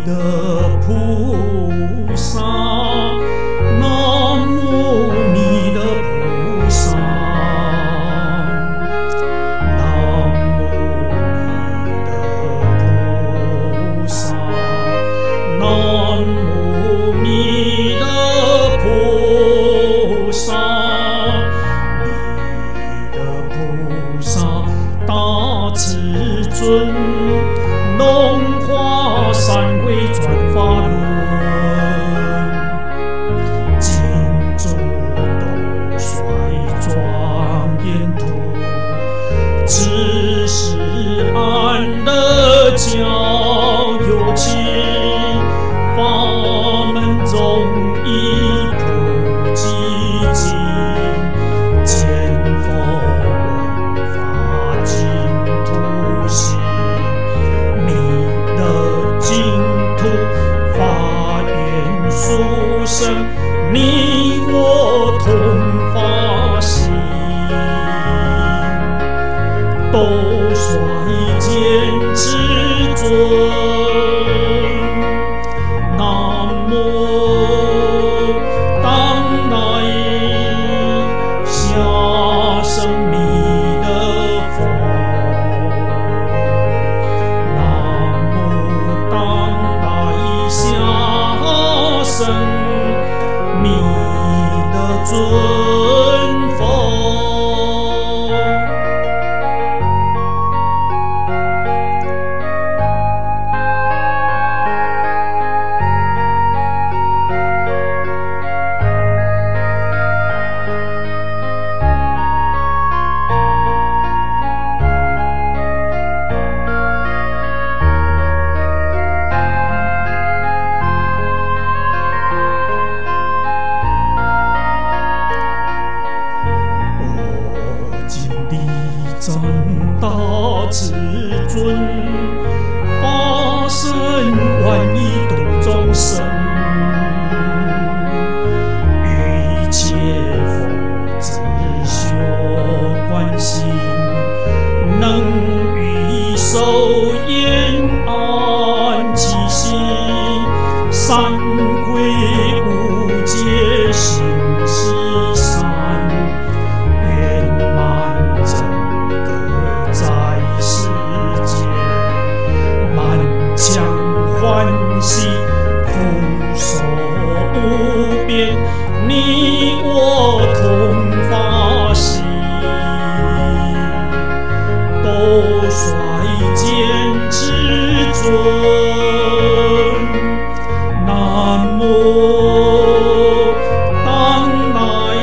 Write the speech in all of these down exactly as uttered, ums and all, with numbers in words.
的菩萨，南无弥勒菩萨，南无弥勒菩萨，南无弥勒菩萨，弥勒菩萨，大智尊。 龙华三会转法轮，金珠斗率庄严图，只是安乐教有情，法门中一普寂静，见佛闻法净土行。 法缘殊胜，你我同发心，都率坚持尊。南无当来下生弥勒佛。 弥勒尊佛，赞大智尊，法身万亿度众生，一切佛自修观心，能于寿延安其心，三归无界行十善。 欢喜福寿无边，你我同发心，都率坚持尊。南无当来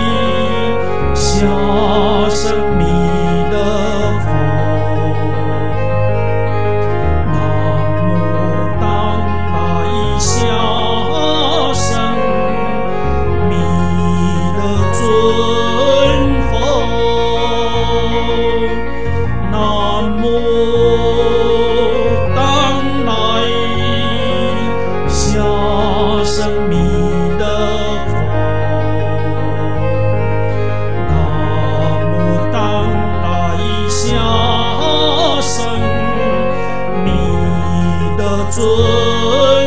下生弥勒佛。 南无当来下生弥勒佛，南无当来下生弥勒尊。